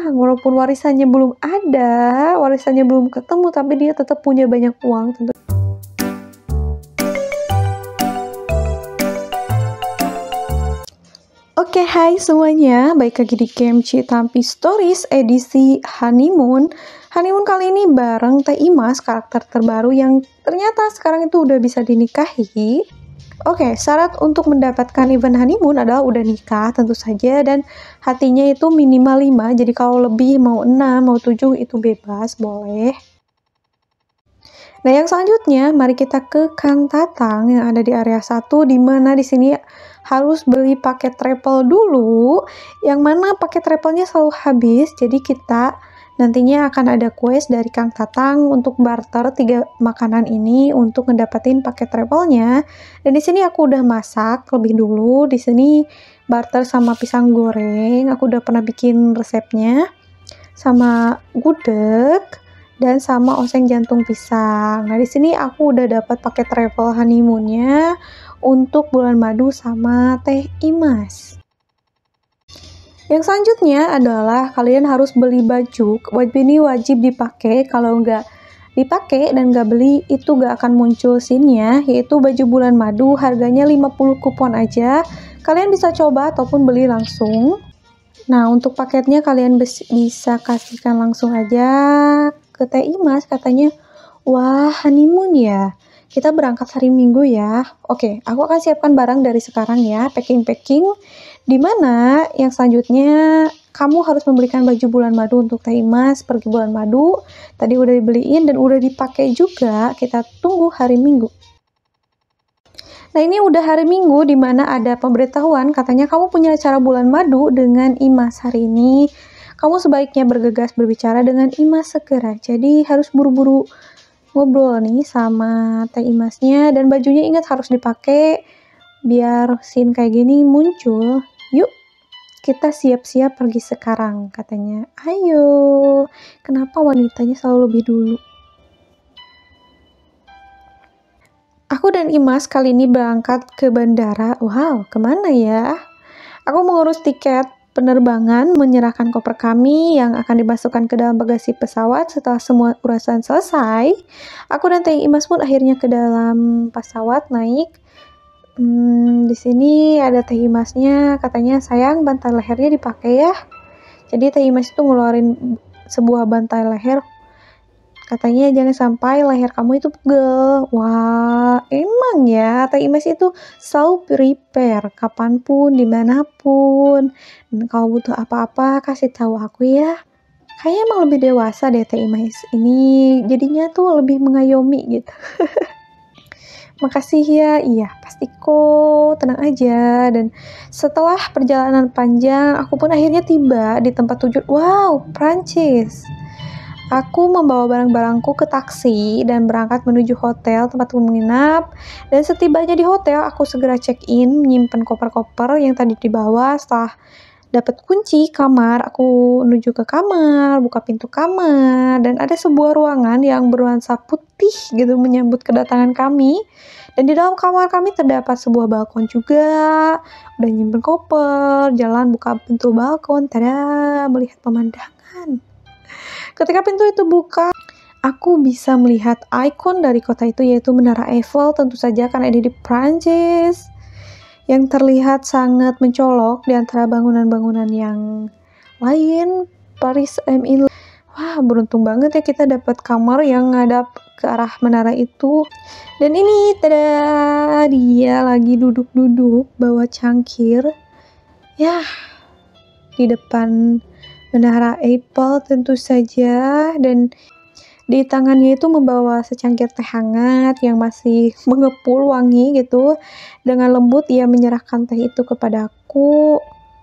walaupun warisannya belum ada, warisannya belum ketemu, tapi dia tetap punya banyak uang tentu. Oke, hai semuanya, balik lagi di Kimchi Tampi Stories edisi Honeymoon. Honeymoon kali ini bareng Teh Imas, karakter terbaru yang ternyata sekarang itu udah bisa dinikahi. Oke, syarat untuk mendapatkan event honeymoon adalah udah nikah tentu saja, dan hatinya itu minimal 5, jadi kalau lebih mau 6, mau 7 itu bebas, boleh. Nah, yang selanjutnya mari kita ke Kang Tatang yang ada di area 1, di mana di sini harus beli paket travel dulu, yang mana paket travelnya selalu habis. Jadi kita nantinya akan ada quest dari Kang Tatang untuk barter 3 makanan ini untuk ngedapetin paket travelnya. Dan di sini aku udah masak lebih dulu. Di sini barter sama pisang goreng, aku udah pernah bikin resepnya, sama gudeg, dan sama oseng jantung pisang. Nah, di sini aku udah dapat paket travel honeymoonnya untuk bulan madu sama Teh Imas. Yang selanjutnya adalah kalian harus beli baju. Baju ini wajib dipakai, kalau nggak dipakai dan nggak beli itu nggak akan muncul scene-nya, yaitu baju bulan madu, harganya 50 kupon aja. Kalian bisa coba ataupun beli langsung. Nah, untuk paketnya kalian bisa kasihkan langsung aja ke Teh Imas, katanya, wah honeymoon ya, kita berangkat hari Minggu ya. Oke, aku akan siapkan barang dari sekarang ya, packing-packing. Dimana yang selanjutnya kamu harus membelikan baju bulan madu untuk Teh Imas pergi bulan madu. Tadi udah dibeliin dan udah dipakai juga, kita tunggu hari Minggu. Nah, ini udah hari Minggu dimana ada pemberitahuan katanya kamu punya acara bulan madu dengan Imas hari ini. Kamu sebaiknya bergegas berbicara dengan Imas segera. Jadi harus buru-buru ngobrol nih sama Teh Imasnya, dan bajunya ingat harus dipakai biar scene kayak gini muncul. Yuk, kita siap-siap pergi sekarang, katanya. Ayo, kenapa wanitanya selalu lebih dulu? Aku dan Imas kali ini berangkat ke bandara. Wow, kemana ya? Aku mengurus tiket penerbangan, menyerahkan koper kami yang akan dimasukkan ke dalam bagasi pesawat. Setelah semua urusan selesai, aku dan Teh Imas pun akhirnya ke dalam pesawat naik. Di sini ada Teh Imasnya, katanya sayang bantal lehernya dipakai ya. Jadi Teh Imas itu ngeluarin sebuah bantal leher. Katanya jangan sampai leher kamu itu pegel. Wah, emang ya, Teh Imas itu selalu prepare kapanpun, dimanapun. Dan kalau butuh apa-apa, kasih tahu aku ya. Kayaknya emang lebih dewasa deh Teh Imas ini. Jadinya tuh lebih mengayomi gitu. Makasih ya, iya pasti kok, tenang aja. Dan setelah perjalanan panjang, aku pun akhirnya tiba di tempat tujuan. Wow, Prancis. Aku membawa barang-barangku ke taksi dan berangkat menuju hotel tempatku menginap. Dan setibanya di hotel, aku segera check-in, menyimpan koper-koper yang tadi dibawa. Setelah dapat kunci kamar, aku menuju ke kamar, buka pintu kamar, dan ada sebuah ruangan yang bernuansa putih gitu menyambut kedatangan kami. Dan di dalam kamar kami terdapat sebuah balkon juga. Udah nyimpen koper, jalan buka pintu balkon, tada, melihat pemandangan. Ketika pintu itu buka, aku bisa melihat ikon dari kota itu, yaitu Menara Eiffel, tentu saja karena ini di Prancis, yang terlihat sangat mencolok di antara bangunan-bangunan yang lain. Paris MI. Wah, beruntung banget ya kita dapat kamar yang ngadap ke arah menara itu. Dan ini, tada, dia lagi duduk-duduk bawa cangkir. Ya, di depan Menara Eiffel tentu saja, dan di tangannya itu membawa secangkir teh hangat yang masih mengepul wangi gitu. Dengan lembut ia menyerahkan teh itu kepadaku.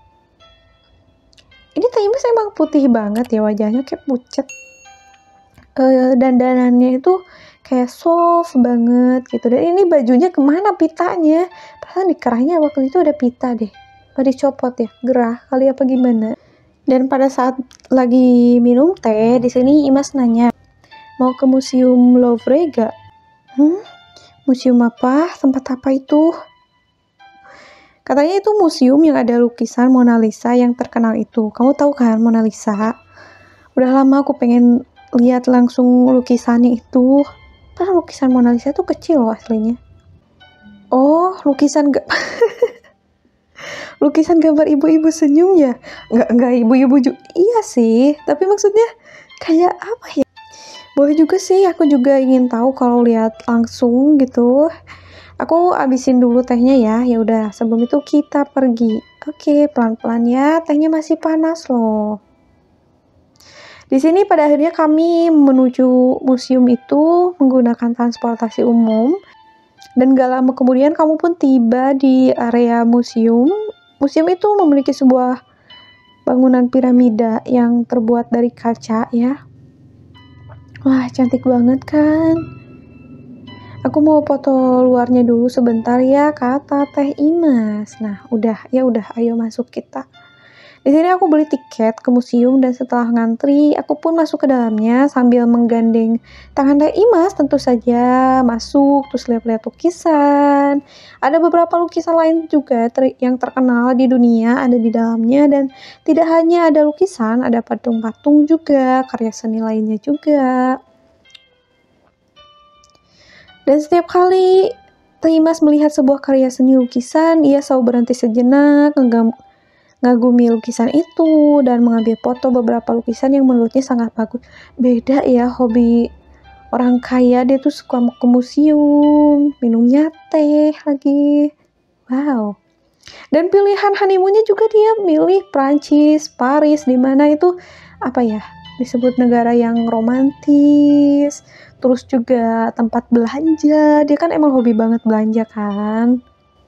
Ini Teh Imas emang putih banget ya, wajahnya kayak pucet. Dandanannya itu kayak soft banget gitu. Dan ini bajunya kemana pitanya? Perasaan di kerahnya waktu itu ada pita deh. Apa dicopot ya? Gerah kali apa gimana? Dan pada saat lagi minum teh, di sini Imas nanya, mau ke Museum Louvre gak? Museum apa? Tempat apa itu? Katanya itu museum yang ada lukisan Mona Lisa yang terkenal itu. Kamu tahu kan Mona Lisa? Udah lama aku pengen lihat langsung lukisannya itu. Padahal lukisan Mona Lisa itu kecil loh aslinya. Oh, lukisan gambar ibu-ibu senyum ya? Enggak ibu-ibu juga. Iya sih, tapi maksudnya kayak apa ya? Boleh juga sih, aku juga ingin tahu kalau lihat langsung gitu. Aku abisin dulu tehnya ya. Ya udah, sebelum itu kita pergi. Oke, pelan-pelan ya. Tehnya masih panas loh. Di sini pada akhirnya kami menuju museum itu menggunakan transportasi umum. Dan gak lama kemudian kamu pun tiba di area museum. Museum itu memiliki sebuah bangunan piramida yang terbuat dari kaca ya. Wah, cantik banget kan? Aku mau foto luarnya dulu sebentar ya, kata Teh Imas. Nah, udah, ayo masuk kita. Di sini aku beli tiket ke museum dan setelah ngantri, aku pun masuk ke dalamnya sambil menggandeng tangan Teh Imas. Tentu saja masuk, terus lihat-lihat lukisan. Ada beberapa lukisan lain juga yang terkenal di dunia ada di dalamnya, dan tidak hanya ada lukisan, ada patung-patung juga, karya seni lainnya juga. Dan setiap kali Teh Imas melihat sebuah karya seni lukisan, ia selalu berhenti sejenak, ngagumi lukisan itu, dan mengambil foto beberapa lukisan yang menurutnya sangat bagus. Beda ya hobi orang kaya, dia tuh suka ke museum, minumnya teh lagi. Wow. Dan pilihan honeymoonnya juga dia milih Prancis, Paris, di mana itu apa ya, disebut negara yang romantis. Terus juga tempat belanja, dia kan emang hobi banget belanja kan.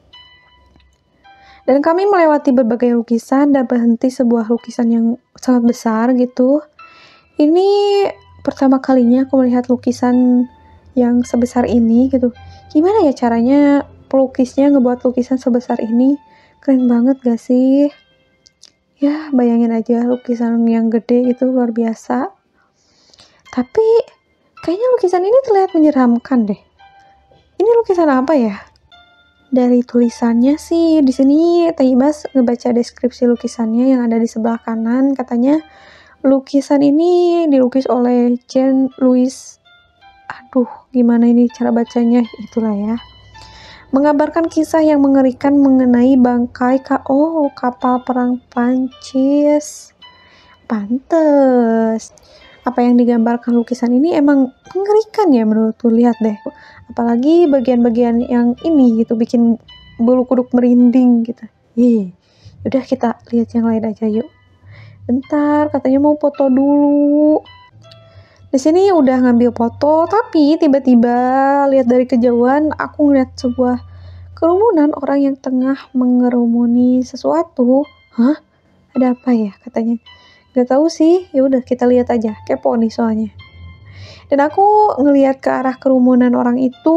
Dan kami melewati berbagai lukisan dan berhenti sebuah lukisan yang sangat besar gitu. Ini pertama kalinya aku melihat lukisan yang sebesar ini gitu. Gimana ya caranya pelukisnya ngebuat lukisan sebesar ini? Keren banget gak sih? Ya, bayangin aja lukisan yang gede gitu, luar biasa. Tapi kayaknya lukisan ini terlihat menyeramkan deh. Ini lukisan apa ya? Dari tulisannya sih, di sini Teh Imas ngebaca deskripsi lukisannya yang ada di sebelah kanan. Katanya lukisan ini dilukis oleh Jean Louis. Aduh, gimana ini cara bacanya? Itulah ya. Menggambarkan kisah yang mengerikan mengenai bangkai kapal perang Prancis. Pantes. Apa yang digambarkan lukisan ini emang mengerikan ya menurutku. Lihat deh, apalagi bagian-bagian yang ini gitu bikin bulu kuduk merinding gitu. Udah kita lihat yang lain aja yuk. Bentar, katanya mau foto dulu. Di sini udah ngambil foto, tapi tiba-tiba lihat dari kejauhan aku ngeliat sebuah kerumunan orang yang tengah mengerumuni sesuatu. Hah? Ada apa ya katanya? Gak tahu sih, ya udah kita lihat aja, kepo nih soalnya. Dan aku ngelihat ke arah kerumunan orang itu,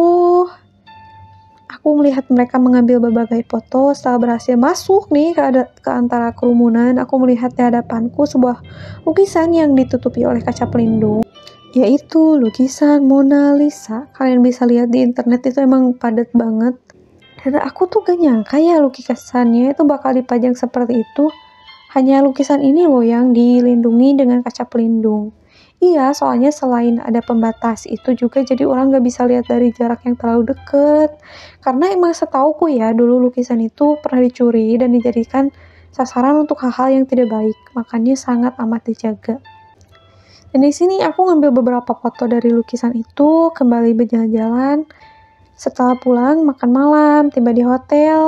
aku melihat mereka mengambil berbagai foto. Setelah berhasil masuk nih ke antara kerumunan, aku melihat di hadapanku sebuah lukisan yang ditutupi oleh kaca pelindung, yaitu lukisan Mona Lisa. Kalian bisa lihat di internet itu emang padat banget. Dan aku tuh gak nyangka ya lukisannya itu bakal dipajang seperti itu. Hanya lukisan ini loh yang dilindungi dengan kaca pelindung. Iya, soalnya selain ada pembatas itu juga jadi orang gak bisa lihat dari jarak yang terlalu deket. Karena emang setauku ya, dulu lukisan itu pernah dicuri dan dijadikan sasaran untuk hal-hal yang tidak baik. Makanya sangat amat dijaga. Dan di sini aku ngambil beberapa foto dari lukisan itu, kembali berjalan-jalan. Setelah pulang, makan malam, tiba di hotel.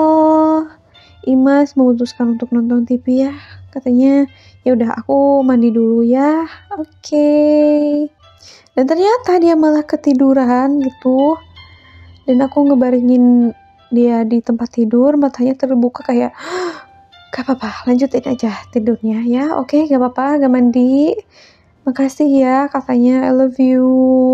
Imas memutuskan untuk nonton TV ya. Katanya, ya udah aku mandi dulu ya. Oke. Dan ternyata dia malah ketiduran gitu. Dan aku ngebaringin dia di tempat tidur, matanya terbuka kayak, gak apa-apa, lanjutin aja tidurnya ya. Oke, gak apa-apa, gak mandi. Makasih ya, katanya I love you.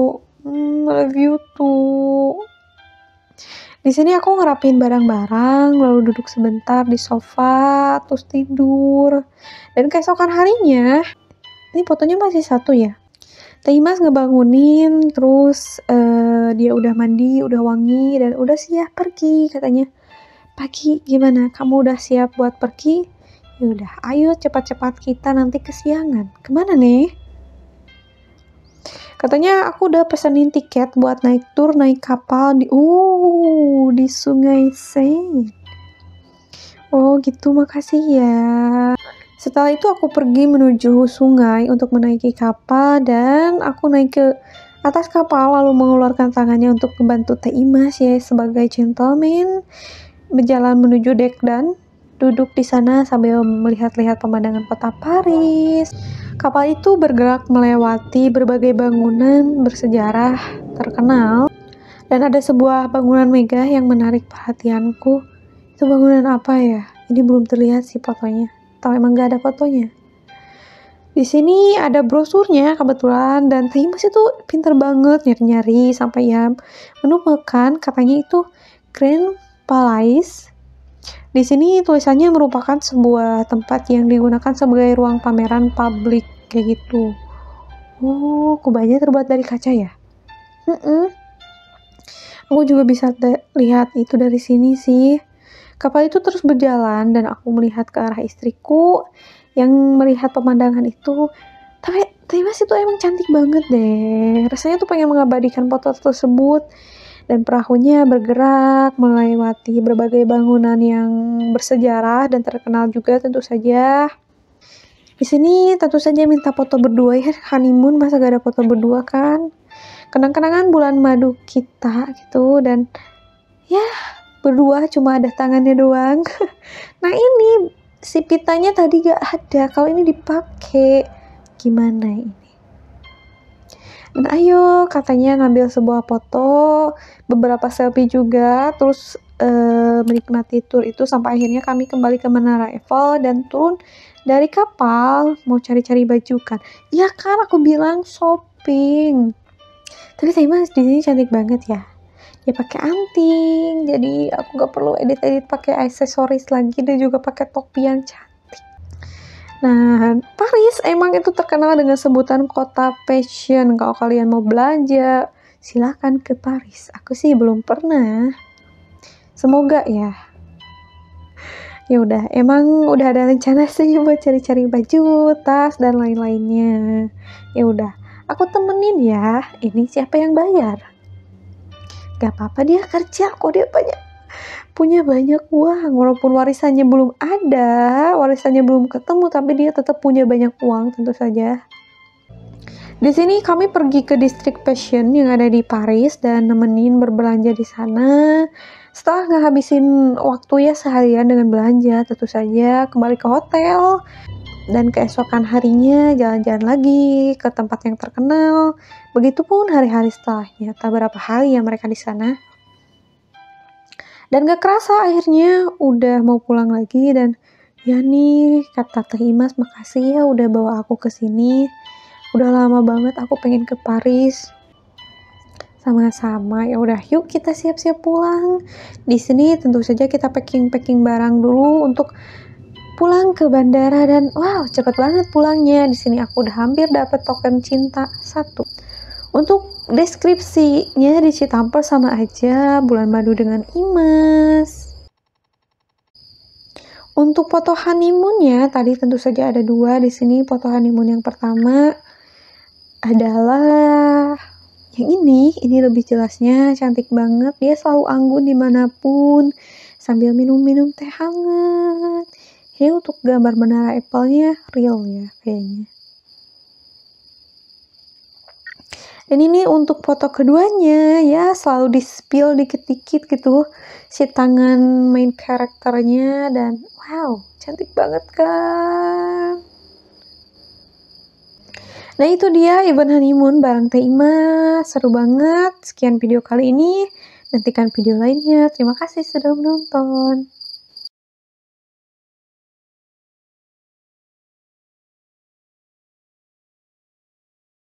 I love you too. Di sini aku ngerapin barang-barang, lalu duduk sebentar di sofa, terus tidur. Dan keesokan harinya, ini fotonya masih satu ya. Teh Imas ngebangunin, terus dia udah mandi, udah wangi, dan udah siap pergi katanya. Pagi, gimana? Kamu udah siap buat pergi? Yaudah, ayo cepat-cepat kita nanti kesiangan. Kemana nih? Katanya aku udah pesenin tiket buat naik tur, naik kapal di Sungai Seine. Oh gitu, makasih ya. Setelah itu aku pergi menuju sungai untuk menaiki kapal dan aku naik ke atas kapal lalu mengeluarkan tangannya untuk membantu Teh Imas ya sebagai gentleman berjalan menuju dek dan duduk di sana sambil melihat-lihat pemandangan kota Paris. Kapal itu bergerak melewati berbagai bangunan bersejarah terkenal dan ada sebuah bangunan megah yang menarik perhatianku. Itu bangunan apa ya? Ini belum terlihat sih fotonya. Atau emang gak ada fotonya? Di sini ada brosurnya kebetulan dan Teh Imas itu pinter banget nyari-nyari sampai ya menemukan katanya itu Grand Palais. Di sini tulisannya merupakan sebuah tempat yang digunakan sebagai ruang pameran publik kayak gitu. Oh, kubahnya terbuat dari kaca ya? Aku juga bisa lihat itu dari sini sih. Kapal itu terus berjalan dan aku melihat ke arah istriku yang melihat pemandangan itu. Tapi Teh Imas itu emang cantik banget deh. Rasanya tuh pengen mengabadikan foto tersebut. Dan perahunya bergerak melewati berbagai bangunan yang bersejarah dan terkenal juga tentu saja. Di sini tentu saja minta foto berdua ya, honeymoon masa gak ada foto berdua kan? Kenang-kenangan bulan madu kita gitu dan ya berdua cuma ada tangannya doang. Nah ini si pitanya tadi gak ada, kalau ini dipakai gimana ini? Dan ayo katanya ngambil sebuah foto, beberapa selfie juga, terus menikmati tour itu sampai akhirnya kami kembali ke Menara Eiffel dan turun dari kapal mau cari-cari baju kan. Iya kan aku bilang shopping. Tapi Teh Imas di sini cantik banget ya. Dia pakai anting, jadi aku gak perlu edit-edit pakai aksesoris lagi dan juga pakai topi yang cantik. Nah, Paris emang itu terkenal dengan sebutan kota fashion. Kalau kalian mau belanja, silahkan ke Paris. Aku sih belum pernah. Semoga ya. Ya udah, emang udah ada rencana sih buat cari-cari baju, tas dan lain-lainnya. Ya udah, aku temenin ya. Ini siapa yang bayar? Gak apa-apa dia kerja kok, dia punya banyak uang walaupun warisannya belum ada, warisannya belum ketemu, tapi dia tetap punya banyak uang tentu saja. Di sini kami pergi ke distrik fashion yang ada di Paris dan nemenin berbelanja di sana. Setelah ngehabisin waktu ya seharian dengan belanja, tentu saja kembali ke hotel. Dan keesokan harinya jalan-jalan lagi ke tempat yang terkenal. Begitupun hari-hari setelahnya, tak berapa hari ya mereka di sana. Dan gak kerasa akhirnya udah mau pulang lagi dan ya nih kata Teh Imas makasih ya udah bawa aku ke sini. Udah lama banget aku pengen ke Paris. Sama-sama, ya udah yuk kita siap-siap pulang. Di sini tentu saja kita packing barang dulu untuk pulang ke bandara dan wow cepet banget pulangnya. Di sini aku udah hampir dapet token cinta 1. Untuk deskripsinya di Citampel sama aja bulan madu dengan Imas. Untuk foto honeymoonnya tadi tentu saja ada 2 di sini. Foto honeymoon yang pertama adalah yang ini lebih jelasnya, cantik banget. Dia selalu anggun dimanapun sambil minum-minum teh hangat. Ini untuk gambar Menara Eiffel-nya real ya kayaknya. Dan ini untuk foto keduanya ya selalu di-spill dikit-dikit gitu si tangan main karakternya dan wow cantik banget kan. Nah itu dia event honeymoon bareng Teh Imas, seru banget. Sekian video kali ini, nantikan video lainnya. Terima kasih sudah menonton.